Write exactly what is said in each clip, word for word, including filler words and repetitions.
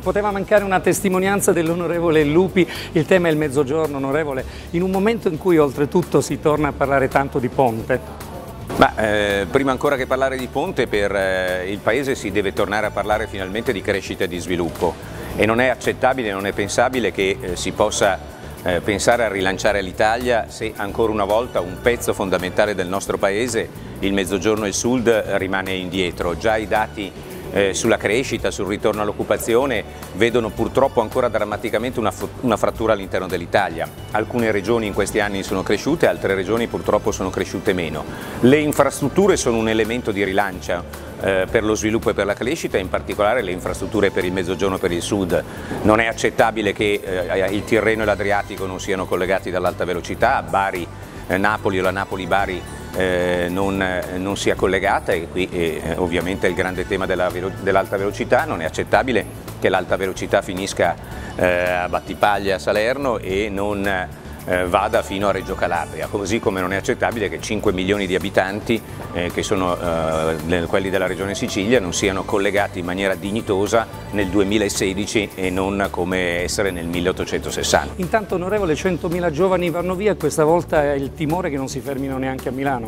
poteva mancare una testimonianza dell'onorevole Lupi. Il tema è il Mezzogiorno, onorevole, in un momento in cui oltretutto si torna a parlare tanto di ponte. Ma, eh, prima ancora che parlare di ponte, per eh, il Paese si deve tornare a parlare finalmente di crescita e di sviluppo, e non è accettabile, non è pensabile che eh, si possa eh, pensare a rilanciare l'Italia se ancora una volta un pezzo fondamentale del nostro Paese, il Mezzogiorno e il Sud, rimane indietro. Già i dati Eh, sulla crescita, sul ritorno all'occupazione vedono purtroppo ancora drammaticamente una, una frattura all'interno dell'Italia. Alcune regioni in questi anni sono cresciute, altre regioni purtroppo sono cresciute meno. Le infrastrutture sono un elemento di rilancio eh, per lo sviluppo e per la crescita, in particolare le infrastrutture per il Mezzogiorno e per il Sud. Non è accettabile che eh, il Tirreno e l'Adriatico non siano collegati dall'alta velocità, Bari, eh, Napoli o la Napoli-Bari Eh, non, eh, non sia collegata, e qui eh, ovviamente il grande tema dell'alta velocità. Non è accettabile che l'alta velocità finisca eh, a Battipaglia, a Salerno, e non eh, vada fino a Reggio Calabria, così come non è accettabile che cinque milioni di abitanti eh, che sono eh, quelli della regione Sicilia non siano collegati in maniera dignitosa nel duemilasedici e non come essere nel milleottocentosessanta. Intanto, onorevole, centomila giovani vanno via e questa volta è il timore che non si fermino neanche a Milano.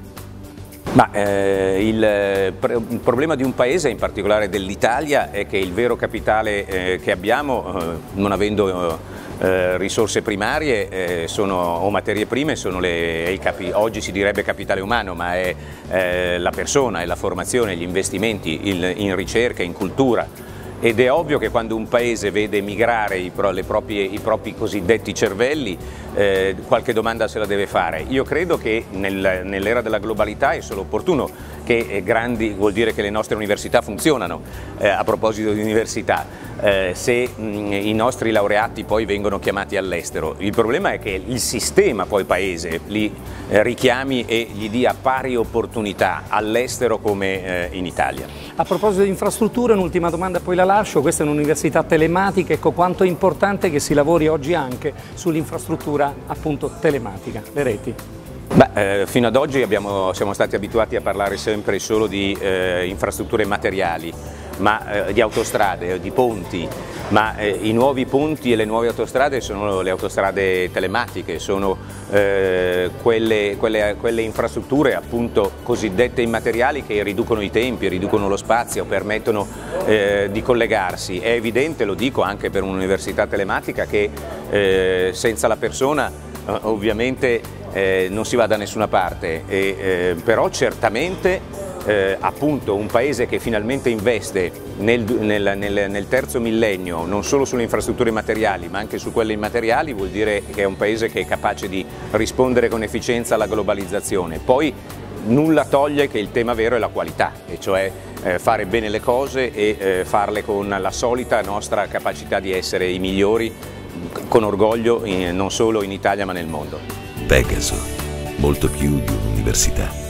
Ma eh, il, il problema di un paese, in particolare dell'Italia, è che il vero capitale eh, che abbiamo, eh, non avendo eh, risorse primarie eh, sono, o materie prime, sono le, il capi, oggi si direbbe capitale umano, ma è eh, la persona, è la formazione, gli investimenti il, in ricerca, in cultura. Ed è ovvio che quando un paese vede migrare i, le proprie, i propri cosiddetti cervelli, eh, qualche domanda se la deve fare. Io credo che nel, nell'era della globalità è solo opportuno che eh, grandi, vuol dire che le nostre università funzionano. Eh, a proposito di università, eh, se mh, i nostri laureati poi vengono chiamati all'estero, il problema è che il sistema poi paese li eh, richiami e gli dia pari opportunità all'estero come eh, in Italia. A proposito di infrastrutture, un'ultima domanda poi la lascio. Questa è un'università telematica, ecco quanto è importante che si lavori oggi anche sull'infrastruttura appunto telematica, le reti. Beh, eh, fino ad oggi abbiamo, siamo stati abituati a parlare sempre solo di eh, infrastrutture materiali, ma, eh, di autostrade, di ponti, ma eh, i nuovi ponti e le nuove autostrade sono le autostrade telematiche, sono eh, quelle, quelle, quelle infrastrutture appunto cosiddette immateriali che riducono i tempi, riducono lo spazio, permettono eh, di collegarsi. È evidente, lo dico anche per un'università telematica, che eh, senza la persona eh, ovviamente Eh, non si va da nessuna parte, e, eh, però certamente eh, appunto un paese che finalmente investe nel, nel, nel, nel terzo millennio non solo sulle infrastrutture materiali ma anche su quelle immateriali vuol dire che è un paese che è capace di rispondere con efficienza alla globalizzazione. Poi nulla toglie che il tema vero è la qualità, e cioè eh, fare bene le cose e eh, farle con la solita nostra capacità di essere i migliori, con orgoglio, in, non solo in Italia ma nel mondo. Pegaso, molto più di un'università.